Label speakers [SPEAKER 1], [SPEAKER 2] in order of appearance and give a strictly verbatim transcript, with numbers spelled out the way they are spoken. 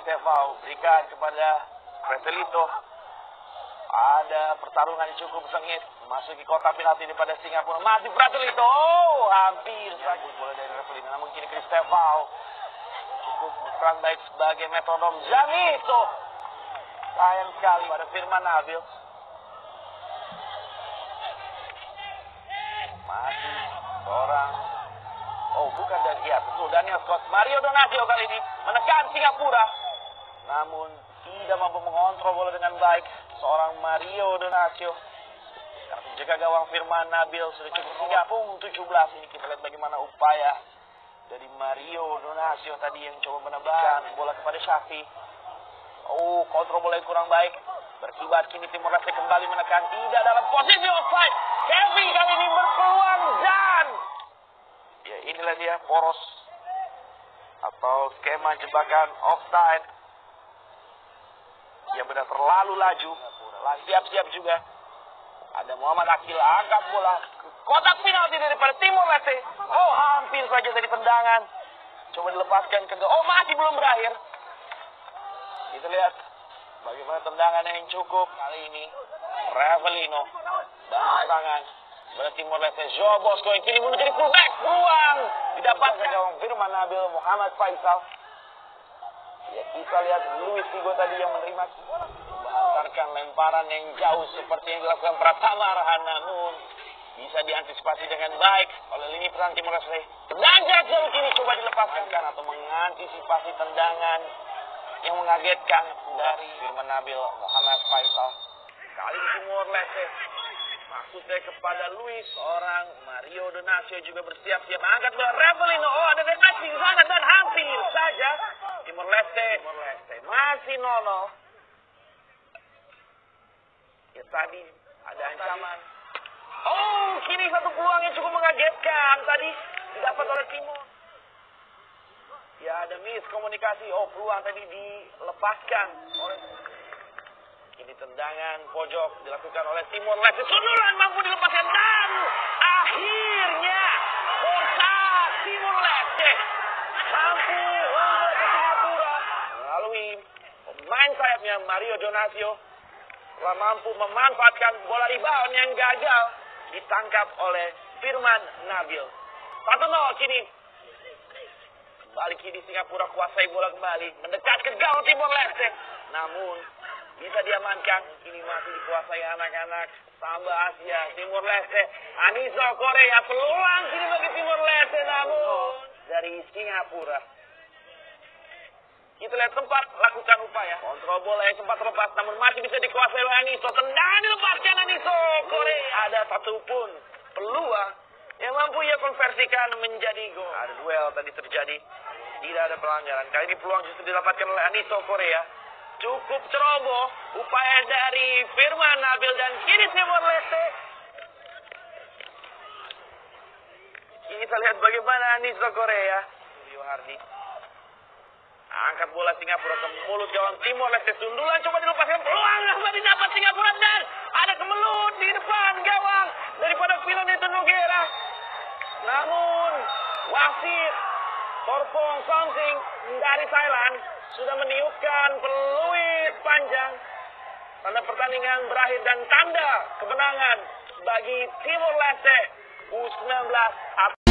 [SPEAKER 1] Cristevao berikan kepada Revelito. Ada pertarungan yang cukup sengit. Masuki kotak penalti daripada Singapura. Masih Revelito. Oh, hampir saja bola dari Revelito. Namun kini Cristevao cukup berperan baik sebagai metronom. Jamito. Sayang sekali pada Firman Nabil. Masih seorang. Oh, bukan dari ya, betul Daniel Scott. Mario Donatio kali ini menekan Singapura. Namun tidak mampu mengontrol bola dengan baik. Seorang Mario Donatio. Karena penjaga gawang Firman Nabil sudah cukup tiga puluh tujuh belas. Ini kita lihat bagaimana upaya dari Mario Donatio tadi yang coba menebakkan bola kepada Syafi. Oh, kontrol bola yang kurang baik. Berkibar kini Timor Leste kembali menekan. Tidak dalam posisi offside. Kevin kali ini berpeluang dan ya inilah dia poros atau skema jebakan offside. Yang benar terlalu laju. Siap-siap juga. Ada Muhammad Akil angkat bola ke kotak penalti daripada Timor Leste. Oh, hampir saja dari tendangan. Coba dilepaskan ke oh masih belum berakhir. Kita lihat bagaimana tendangan yang cukup kali ini. Revelino dan tangan pada Timor Leste. Joao Bosco yang kini menuju di fullback. Peluang didapatkan gawang Firman Nabil Muhammad Faisal. Ya, kita lihat Luis Figo tadi yang menerima mengantarkan lemparan yang jauh seperti yang dilakukan Pratama Arhan, namun bisa diantisipasi dengan baik oleh lini pertahanan Timor Leste. Tendangan jarak jauh kini coba dilepaskan atau mengantisipasi tendangan yang mengagetkan dari Firman Nabil Muhammad Faisal. Kali ini Timor Leste maksudnya kepada Luis, orang Mario Donatio juga bersiap-siap angkat bola. Revelino, oh ada defleksi di sana dan hampir saja Timor Leste, Timor Leste masih nol nol. Ya tadi ada ancaman. Oh, kini satu peluang yang cukup mengagetkan tadi didapat oleh Timor. Ya ada miskomunikasi. Oh, peluang tadi dilepaskan oleh ini tendangan pojok dilakukan oleh Timor Leste. Sundulan mampu dilepaskan dan akhirnya Borsa Timor Leste mampu membuat Singapura melalui pemain sayapnya Mario Donatio telah mampu memanfaatkan bola rebound yang gagal ditangkap oleh Firman Nabil. satu nol kini. Kembali kini Singapura kuasai bola kembali mendekat ke gawang Timor Leste. Namun bisa diamankan. Kini masih dikuasai anak-anak Samba Asia Timor Leste. Aniso Korea peluang kini bagi Timor Leste namun dari Singapura. Kita lihat tempat lakukan upaya. Kontrol bola yang sempat terlepas namun masih bisa dikuasai oleh Aniso. Tendangan dilepaskan Aniso Korea. Ada satu pun peluang yang mampu ia konversikan menjadi gol. Ada duel tadi terjadi. Tidak ada pelanggaran. Kali ini peluang justru didapatkan oleh Aniso Korea. Cukup ceroboh upaya dari Firman Nabil dan kini Timor Leste. Kini kita lihat bagaimana Aniso Korea. Rio Hardi. Angkat bola Singapura ke mulut gawang Timor Leste. Sundulan coba dilepaskan. Peluang dapat didapat Singapura dan ada kemelut di depan gawang daripada Filan itu Nugera. Namun wasit Torpong Something dari Thailand sudah meniupkan peluit panjang. Tanda pertandingan berakhir dan tanda kemenangan bagi Timor Leste U sembilan belas.